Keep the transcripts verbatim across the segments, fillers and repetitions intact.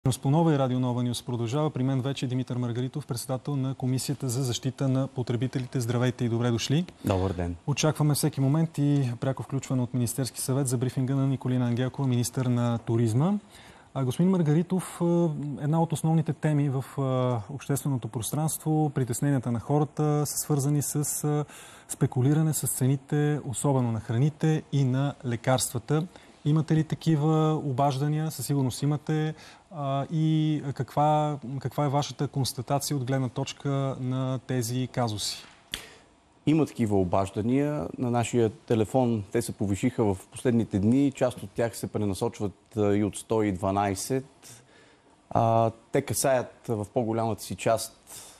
По Нова и Радио Нова Нюс продължава. При мен вече Димитър Маргаритов, председател на Комисията за защита на потребителите. Здравейте и добре дошли. Добър ден. Очакваме всеки момент и пряко включване от Министерски съвет за брифинга на Николина Ангелкова, министър на туризма. А, господин Маргаритов, една от основните теми в общественото пространство, притесненията на хората са свързани с спекулиране с цените, особено на храните и на лекарствата. Имате ли такива обаждания? Със сигурност имате. А, и каква, каква е вашата констатация от гледна точка на тези казуси? Има такива обаждания. На нашия телефон те се повишиха в последните дни. Част от тях се пренасочват и от сто и дванайсет. А, те касаят в по-голямата си част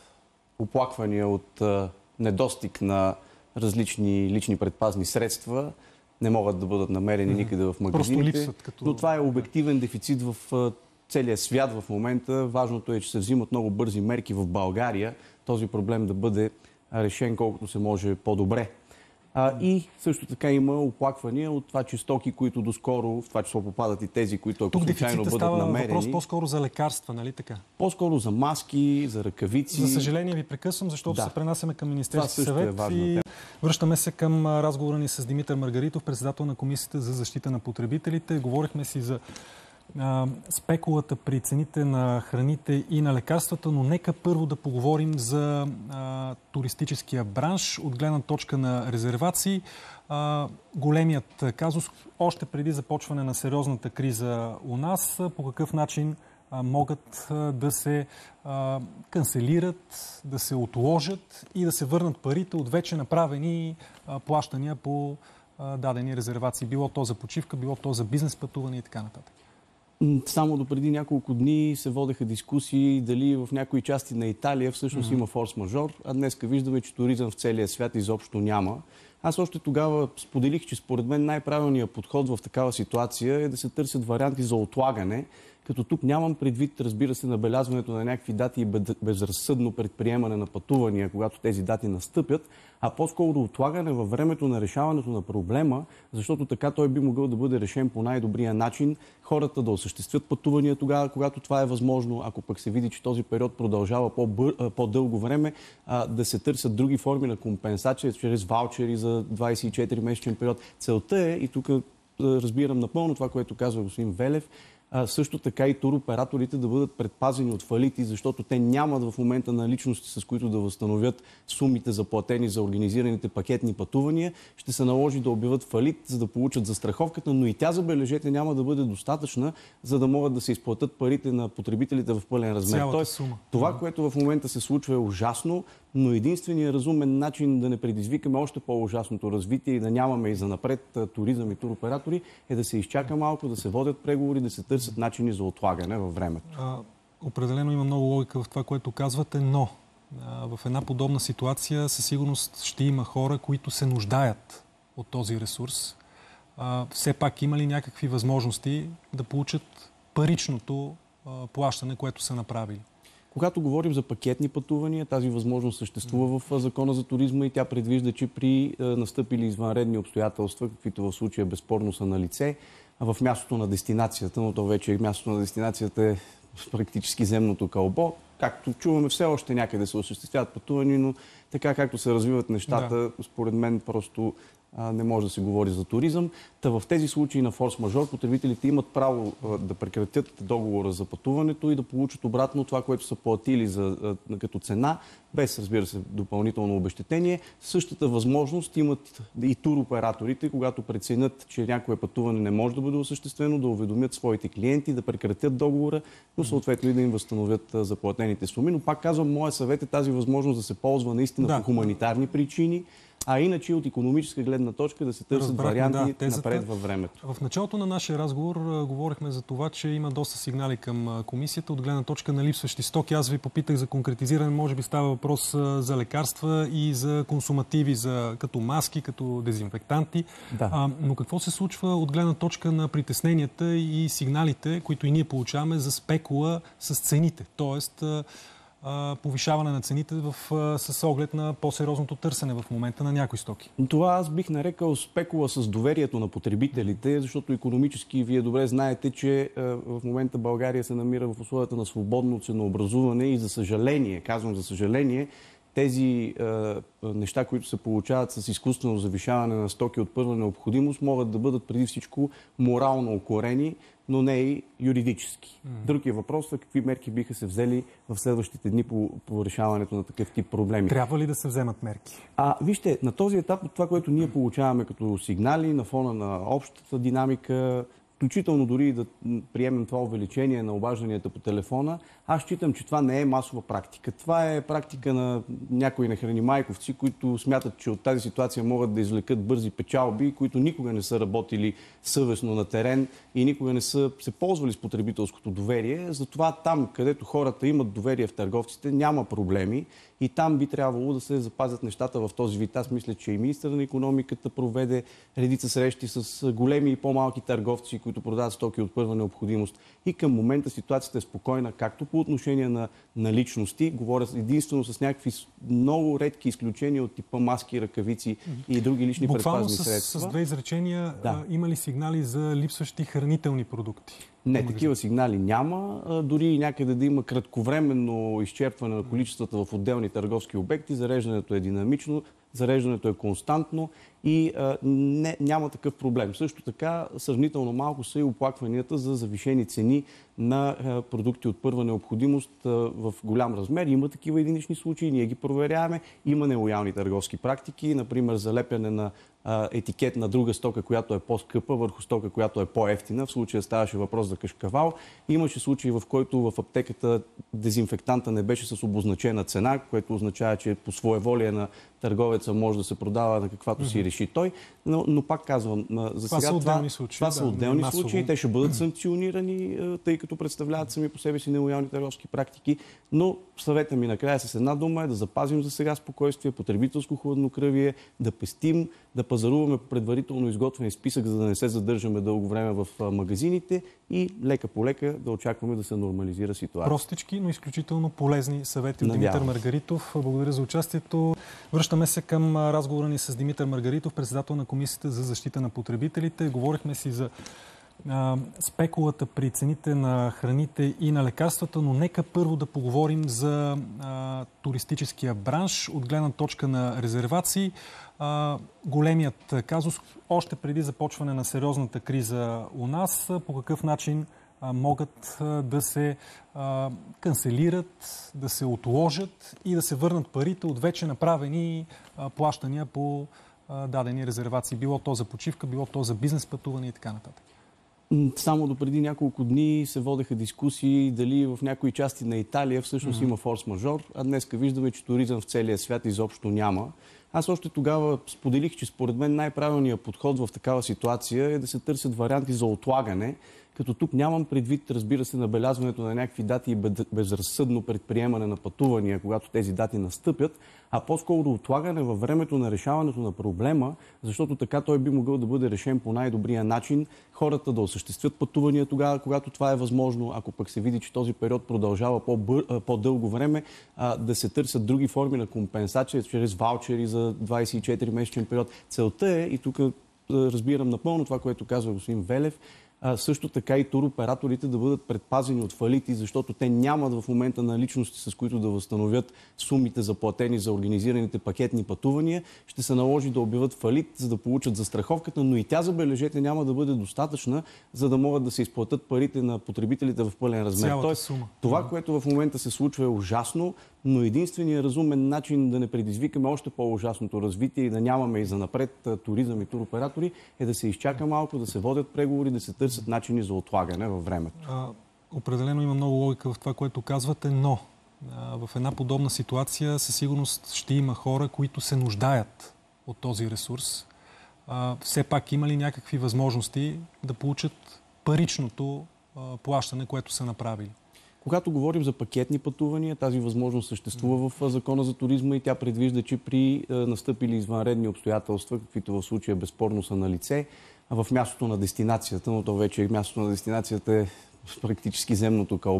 оплаквания от а, недостиг на различни лични предпазни средства. Не могат да бъдат намерени никъде в магазините. Липсват, като... Но това е обективен дефицит в целия свят в момента. Важното е, че се взимат много бързи мерки в България този проблем да бъде решен колкото се може по-добре. А, и също така има оплаквания от това, че стоки, които доскоро, в това число попадат и тези, които ако случайно бъдат намерени... Тук дефицитът въпрос по-скоро за лекарства, нали така? По-скоро за маски, за ръкавици. За съжаление ви прекъсвам, защото да. се пренасяме към Министерски съвет. Е важно. И връщаме се към разговора ни с Димитър Маргаритов, председател на Комисията за защита на потребителите. Говорихме си за а, спекулата при цените на храните и на лекарствата, но нека първо да поговорим за а, туристическия бранш от гледна точка на резервации. А, големият казус, още преди започване на сериозната криза у нас, по какъв начин а, могат а, да се а, канцелират, да се отложат и да се върнат парите от вече направени а, плащания по а, дадени резервации. Било то за почивка, било то за бизнес пътуване и така нататък. Само до преди няколко дни се водеха дискусии дали в някои части на Италия всъщност mm-hmm. има форс-мажор, а днеска виждаме, че туризъм в целия свят изобщо няма. Аз още тогава споделих, че според мен най-правилният подход в такава ситуация е да се търсят варианти за отлагане, като тук нямам предвид, разбира се, набелязването на някакви дати и безразсъдно предприемане на пътувания, когато тези дати настъпят, а по-скоро отлагане във времето на решаването на проблема, защото така той би могъл да бъде решен по най-добрия начин, хората да осъществят пътувания тогава, когато това е възможно, ако пък се види, че този период продължава по-дълго време, да се търсят други форми на компенсация, чрез ваучери за двайсет и четири месечен период. Целта е, и тук разбирам напълно това, което казва господин Велев, А, също така и туроператорите да бъдат предпазени от фалити, защото те нямат в момента наличности, с които да възстановят сумите заплатени за организираните пакетни пътувания. Ще се наложи да обявят фалит, за да получат застраховката, но и тя, забележете, няма да бъде достатъчна, за да могат да се изплатят парите на потребителите в пълен размер. Тоест, сума. Това, което в момента се случва, е ужасно, но единственият разумен начин да не предизвикаме още по-ужасното развитие и да нямаме и занапред туризъм и туроператори е да се изчака малко, да се водят преговори, да се търсят начини за отлагане във времето. А, определено има много логика в това, което казвате, но а, в една подобна ситуация със сигурност ще има хора, които се нуждаят от този ресурс. А, все пак има ли някакви възможности да получат паричното а, плащане, което са направили? Когато говорим за пакетни пътувания, тази възможност съществува в Закона за туризма и тя предвижда, че при настъпили извънредни обстоятелства, каквито в случая безспорно са на лице, в мястото на дестинацията, но то вече мястото на дестинацията е практически земното кълбо. Както чуваме, все още някъде се осъществяват пътувания, но така както се развиват нещата, да. според мен просто а, не може да се говори за туризъм. Та в тези случаи на форс-мажор потребителите имат право а, да прекратят договора за пътуването и да получат обратно това, което са платили за, а, като цена, без, разбира се, допълнително обезщетение. Същата възможност имат и туроператорите, когато преценят, че някое пътуване не може да бъде осъществено, да уведомят своите клиенти, да прекратят договора, но съответно и да им възстановят заплатените суми. Но пак казвам, моят съвет е тази възможност да се ползва наистина да. по хуманитарни причини, а иначе от икономическа гледна точка да се търсят Разбрахме, варианти да, напред във времето. В началото на нашия разговор а, говорихме за това, че има доста сигнали към а, комисията от гледна точка на липсващи стоки. Аз ви попитах за конкретизиране, може би става въпрос а, за лекарства и за консумативи, за, като маски, като дезинфектанти. Да. А, но какво се случва от гледна точка на притесненията и сигналите, които и ние получаваме за спекула с цените? Тоест, а, повишаване на цените в, с оглед на по-сериозното търсене в момента на някои стоки. Това аз бих нарекал спекула с доверието на потребителите, защото икономически вие добре знаете, че в момента България се намира в условията на свободно ценообразуване и за съжаление, казвам за съжаление, тези е, неща, които се получават с изкуствено завишаване на стоки от първа необходимост, могат да бъдат преди всичко морално укорени, но не и юридически. Mm-hmm. Друг е въпросът, какви мерки биха се взели в следващите дни по, по решаването на такъв тип проблеми. Трябва ли да се вземат мерки? А, вижте, на този етап от това, което ние получаваме като сигнали, на фона на общата динамика, включително дори и да приемем това увеличение на обажданията по телефона, аз считам, че това не е масова практика. Това е практика на някои нахранимайковци, които смятат, че от тази ситуация могат да извлекат бързи печалби, които никога не са работили съвестно на терен и никога не са се ползвали с потребителското доверие. Затова там, където хората имат доверие в търговците, няма проблеми и там би трябвало да се запазят нещата в този вид. Аз мисля, че и министърът на икономиката проведе редица срещи с големи и по-малки търговци, които продават стоки от първа необходимост. И към момента ситуацията е спокойна, както по отношение на, на личности, говоря единствено с някакви много редки изключения от типа маски, ръкавици и други лични предпазни средства. Буквално с две изречения, да. Има ли сигнали за липсващи хранителни продукти? Не, такива сигнали няма. Дори и някъде да има кратковременно изчерпване на количествата в отделни търговски обекти, зареждането е динамично, зареждането е константно и а, не, няма такъв проблем. Също така, сравнително малко са и оплакванията за завишени цени на а, продукти от първа необходимост а, в голям размер. Има такива единични случаи, ние ги проверяваме. Има нелоялни търговски практики, например залепяне на а, етикет на друга стока, която е по-скъпа, върху стока, която е по-евтина. В случая ставаше въпрос за кашкавал. Имаше случаи, в който в аптеката дезинфектанта не беше с обозначена цена, което означава, че по своеволие на търговеца може да се продава на каквато си реши той. Но, но пак казвам, за сега това са отделни случаи. Това са отделни да, случаи. Те ще бъдат санкционирани, тъй като представляват сами по себе си нелоялни търговски практики. Но съвета ми накрая с една дума е да запазим за сега спокойствие, потребителско хладнокръвие, да пестим, да пазаруваме по предварително изготвен списък, за да не се задържаме дълго време в магазините и лека по лека да очакваме да се нормализира ситуацията. Простички, но изключително полезни съвети от Димитър Маргаритов. Благодаря за участието. Връщаме се към разговора ни с Димитър Маргаритов, председател на Комисията за защита на потребителите. Говорихме си за а, спекулата при цените на храните и на лекарствата, но нека първо да поговорим за а, туристическия бранш от гледна точка на резервации. А, големият казус, още преди започване на сериозната криза у нас, по какъв начин а, могат а, да се а, канцелират, да се отложат и да се върнат парите от вече направени а, плащания по а, дадени резервации. Било то за почивка, било то за бизнес пътуване и така нататък. Само до преди няколко дни се водеха дискусии дали в някои части на Италия всъщност mm-hmm. има форс-мажор, а днеска виждаме, че туризъм в целия свят изобщо няма. Аз още тогава споделих, че според мен най-правилният подход в такава ситуация е да се търсят варианти за отлагане, като тук нямам предвид, разбира се, набелязването на някакви дати и безразсъдно предприемане на пътувания, когато тези дати настъпят, а по-скоро отлагане във времето на решаването на проблема, защото така той би могъл да бъде решен по най-добрия начин, хората да осъществят пътувания тогава, когато това е възможно, ако пък се види, че този период продължава по-дълго време, да се търсят други форми на компенсация, чрез ваучери за двадесет и четири месечен период. Целта е, и тук разбирам напълно това, което казва господин Велев, А, също така и туроператорите да бъдат предпазени от фалити, защото те нямат в момента наличности, с които да възстановят сумите заплатени за организираните пакетни пътувания. Ще се наложи да обявят фалит, за да получат застраховката, но и тя, забележете, няма да бъде достатъчна, за да могат да се изплатят парите на потребителите в пълен размер. Тоест, сума. Това, което в момента се случва, е ужасно, но единственият разумен начин да не предизвикаме още по-ужасното развитие и да нямаме и занапред туризъм и туроператори е да се изчака малко, да се водят преговори, да се търсят начини за отлагане във времето. А, определено има много логика в това, което казвате, но а, в една подобна ситуация със сигурност ще има хора, които се нуждаят от този ресурс. А, все пак има ли някакви възможности да получат паричното а, плащане, което са направили? Когато говорим за пакетни пътувания, тази възможност съществува в Закона за туризма и тя предвижда, че при настъпили извънредни обстоятелства, каквито в случая безспорно са на лице, в мястото на дестинацията, но то вече мястото на дестинацията е практически земното кълбо,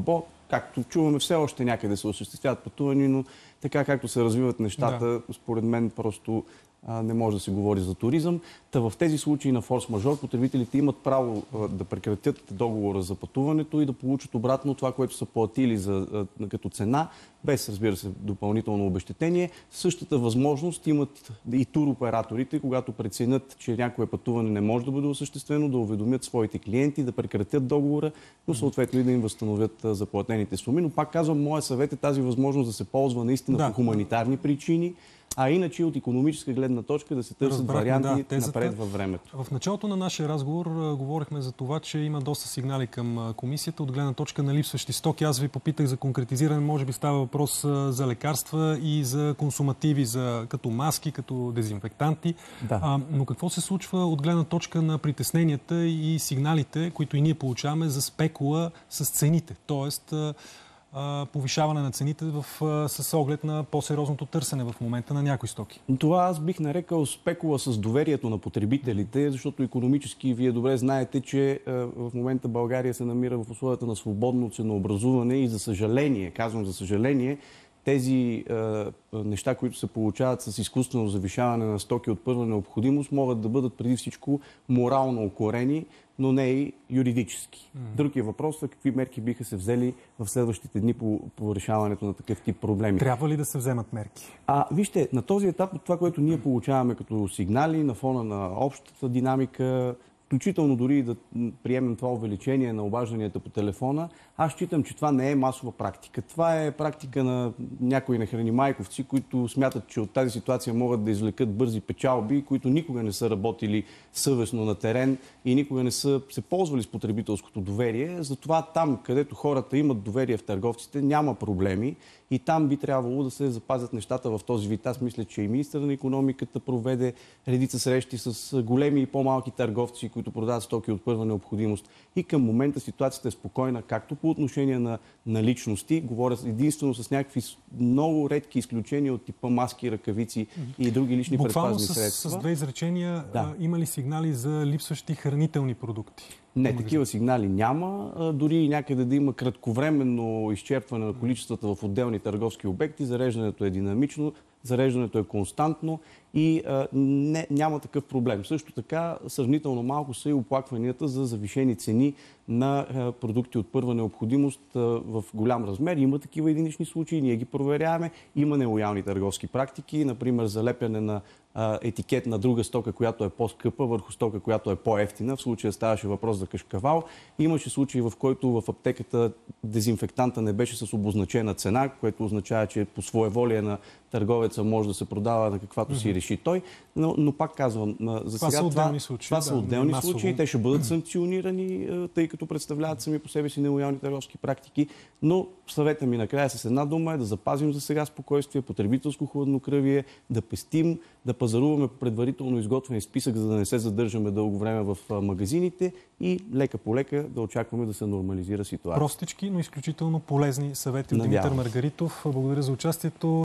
както чуваме, все още някъде се осъществяват пътувания, но така както се развиват нещата, да. според мен просто а, не може да се говори за туризъм. Та в тези случаи на форс-мажор потребителите имат право а, да прекратят договора за пътуването и да получат обратно това, което са платили за, а, като цена, без, разбира се, допълнително обезщетение. Същата възможност имат и туроператорите, когато преценят, че някое пътуване не може да бъде осъществено, да уведомят своите клиенти, да прекратят договора, но съответно и да им възстановят заплатените суми. Но пак казвам, моя съвет е тази възможност да се ползва наистина да. по хуманитарни причини, а иначе от икономическа гледна точка да се търсят Разбрахме, варианти да, напред във времето. В началото на нашия разговор а, говорихме за това, че има доста сигнали към а, комисията от гледна точка на липсващи стоки. Аз ви попитах за конкретизиране, може би става въпрос а, за лекарства и за консумативи, за, като маски, като дезинфектанти. Да. А, но какво се случва от гледна точка на притесненията и сигналите, които и ние получаваме за спекула с цените? Тоест, а, повишаване на цените в, с оглед на по-сериозното търсене в момента на някои стоки. Това аз бих нарекал спекула с доверието на потребителите, защото икономически вие добре знаете, че в момента България се намира в условията на свободно ценообразуване и за съжаление, казвам за съжаление, тези е, неща, които се получават с изкуствено завишаване на стоки от първа необходимост, могат да бъдат преди всичко морално укорени, но не и юридически. Mm-hmm. Друг е въпрос, какви мерки биха се взели в следващите дни по, по решаването на такъв тип проблеми. Трябва ли да се вземат мерки? А, вижте, на този етап от това, което ние получаваме като сигнали на фона на общата динамика, включително дори и да приемем това увеличение на обажданията по телефона, аз считам, че това не е масова практика. Това е практика на някои нахранимайковци, които смятат, че от тази ситуация могат да извлекат бързи печалби, които никога не са работили съвестно на терен и никога не са се ползвали с потребителското доверие. Затова там, където хората имат доверие в търговците, няма проблеми и там би трябвало да се запазят нещата в този вид. Аз мисля, че и министърът на икономиката проведе редица срещи с големи и по-малки търговци, които продават стоки от първа необходимост. И към момента ситуацията е спокойна, както по отношение на, на личности, говоря единствено с някакви много редки изключения от типа маски, ръкавици и други лични Буквално предпазни с, средства. с две изречения, да. а, има ли сигнали за липсващи хранителни продукти? Не, такива сигнали няма. Дори и някъде да има кратковременно изчерпване на количествата в отделни търговски обекти, зареждането е динамично, зареждането е константно и а, не, няма такъв проблем. Също така, сравнително малко са и оплакванията за завишени цени на а, продукти от първа необходимост а, в голям размер. Има такива единични случаи, ние ги проверяваме. Има нелоялни търговски практики, например залепяне на а, етикет на друга стока, която е по-скъпа, върху стока, която е по-евтина. В случая ставаше въпрос за кашкавал. Имаше случаи, в който в аптеката дезинфектанта не беше с обозначена цена, което означава, че по своеволие на търговеца може да се продава на каквато си реши той. Но, но пак казвам, за сега това са отделни случаи. Това са отделни да, случаи. Те ще бъдат санкционирани, тъй като представляват сами по себе си нелоялни търговски практики. Но съвета ми накрая с една дума е да запазим за сега спокойствие, потребителско хладнокръвие, да пестим, да пазаруваме по предварително изготвен списък, за да не се задържаме дълго време в магазините и лека по лека да очакваме да се нормализира ситуацията. Простички, но изключително полезни съвети от Димитър Маргаритов. Благодаря за участието.